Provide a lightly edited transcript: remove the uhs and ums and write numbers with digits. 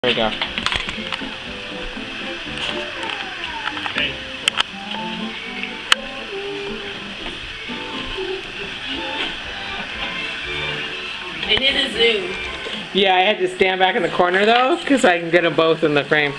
There we go. Okay. I need a zoom. Yeah, I had to stand back in the corner though, because I can get them both in the frame.